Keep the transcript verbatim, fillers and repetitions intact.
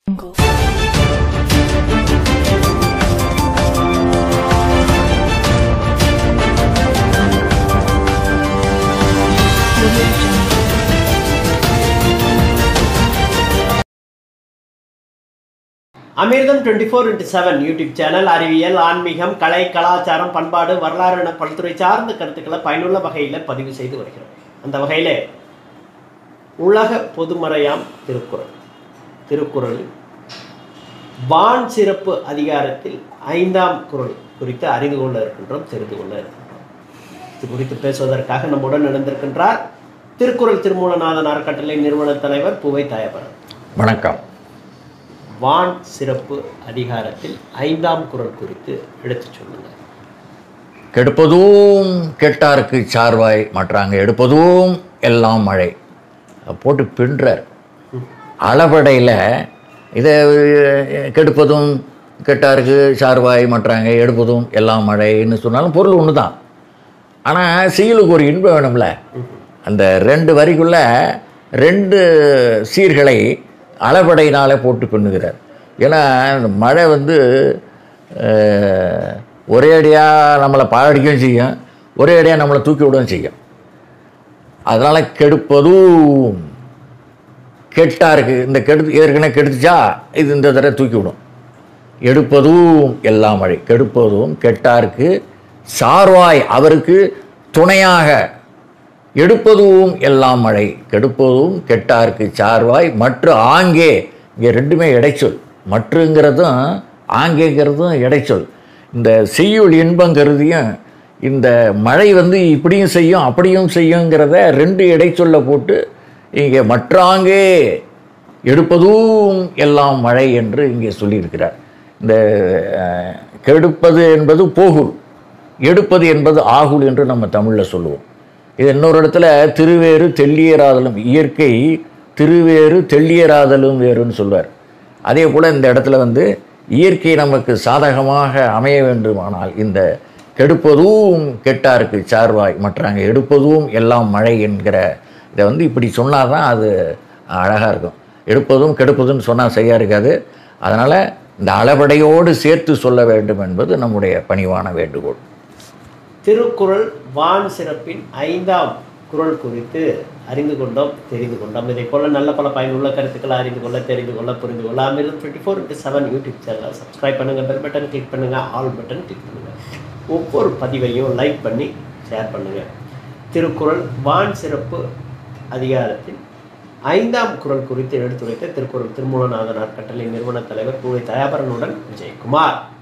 அமிர்தம் twenty four into seven YouTube channel அறிவியல், ஆன்மீகம், கலை, கலாச்சாரம், பண்பாடு, வரலாறு என பல்துறை சார்ந்த கருத்துக்களை பயனுள்ள வகையில் பதிவு செய்து வருகிறோம். அந்த வகையில் உலக பொதுமறையாம் திருக்குறள் திருக்குறள் வான் சிறப்பு அதிகாரத்தில் ஐந்தாம் குறள் குறித்து அறிந்து கொள்ள இருக்கின்றோம், தெரிந்து கொள்ள இருக்கின்றோம். இது குறித்து பேசுவதற்காக நம்முடன் இணைந்திருக்கின்றார் திருக்குறள் திருமூலநாதன் அறக்கட்டளை நிறுவன தலைவர் பூவை தாயபரன். வணக்கம். வான் சிறப்பு அதிகாரத்தில் ஐந்தாம் குறள் குறித்து எடுத்து சொல்லுங்க. கெடுப்பதும் கெட்டாருக்கு சார்வாய் மற்றாங்க எடுப்பதும் எல்லாம் மழை போட்டு பின்றார். அளபடையில் இதை கெடுப்பதும் கெட்டாருக்கு சார்வாய் மற்றாங்க எடுப்பதும் எல்லாம் மழைன்னு சொன்னாலும் பொருள் ஒன்று தான். ஆனால் சீலுக்கு ஒரு இன்பம் வேணும்ல. அந்த ரெண்டு வரிக்குள்ள ரெண்டு சீர்களை அளபடையினாலே போட்டு பின்னுகிறார். ஏன்னா மழை வந்து ஒரே அடியாக நம்மளை பாழடிக்கவும் செய்யும், ஒரே அடியாக நம்மளை தூக்கி விடவும் செய்யும். அதனால் கெடுப்பதும் கெட்டாக இருக்குது. இந்த கெடு ஏற்கனவே கெடுத்துச்சா இது இந்த தடவை தூக்கி விடும். எடுப்பதும் எல்லாம் மழை கெடுப்பதும் கெட்டாருக்கு சார்வாய் அவருக்கு துணையாக எடுப்பதும் எல்லாம் மழை கெடுப்பதும் கெட்டாருக்கு சார்வாய் மற்ற ஆங்கே. இங்கே ரெண்டுமே இடைச்சொல். மற்றுங்கிறதும் ஆங்கேங்கிறதும் இடைச்சொல். இந்த செய்யுள் இன்பம் கருதியும் இந்த மழை வந்து இப்படியும் செய்யும் அப்படியும் செய்யுங்கிறத ரெண்டு இடைச்சொல்ல போட்டு இங்கே மற்றாங்கே எடுப்பதும் எல்லாம் மழை என்று இங்கே சொல்லியிருக்கிறார். இந்த கெடுப்பது என்பது போகுள், எடுப்பது என்பது ஆகுள் என்று நம்ம தமிழில் சொல்லுவோம். இது இன்னொரு இடத்துல திருவேறு தெள்ளியராதலும், இயற்கை திருவேறு தெள்ளியராதலும் வேறுன்னு சொல்வார். அதே போல் இந்த இடத்துல வந்து இயற்கை நமக்கு சாதகமாக அமைய வேண்டுமானால் இந்த கெடுப்பதும் கெட்டாருக்கு சார்வாய் மற்றாங்க எடுப்பதும் எல்லாம் மழை என்கிற இதை வந்து இப்படி சொன்னால் தான் அது அழகாக இருக்கும். எடுப்பதும் கெடுப்பதுன்னு சொன்னால் சரியாக இருக்காது. அதனால் இந்த அளபடையோடு சேர்த்து சொல்ல வேண்டும் என்பது நம்முடைய பணிவான வேண்டுகோள். திருக்குறள் வான் சிறப்பின் ஐந்தாம் குறள் குறித்து அறிந்து கொண்டோம், தெரிந்து கொண்டோம். இதை போல நல்ல பல பயனுள்ள கருத்துக்களை அறிந்து கொள்ள, தெரிந்து கொள்ள, புரிந்து கொள்ள Amirtham twenty four into seven YouTube சேனலை சப்ஸ்கிரைப் பண்ணுங்கள், பெல் பட்டன் கிளிக் பண்ணுங்கள், ஆல் பட்டன் கிளிக் பண்ணுங்கள். ஒவ்வொரு பதிவையும் லைக் பண்ணி ஷேர் பண்ணுங்கள். திருக்குறள் வான் சிறப்பு அதிகாரத்தில் ஐந்தாம் குறள் குறித்து எடுத்துரைத்த திருக்குறள் திருமூலநாதன் அறக்கட்டளை நிறுவன தலைவர் பூவை தயாபரனுடன் விஜயகுமார்.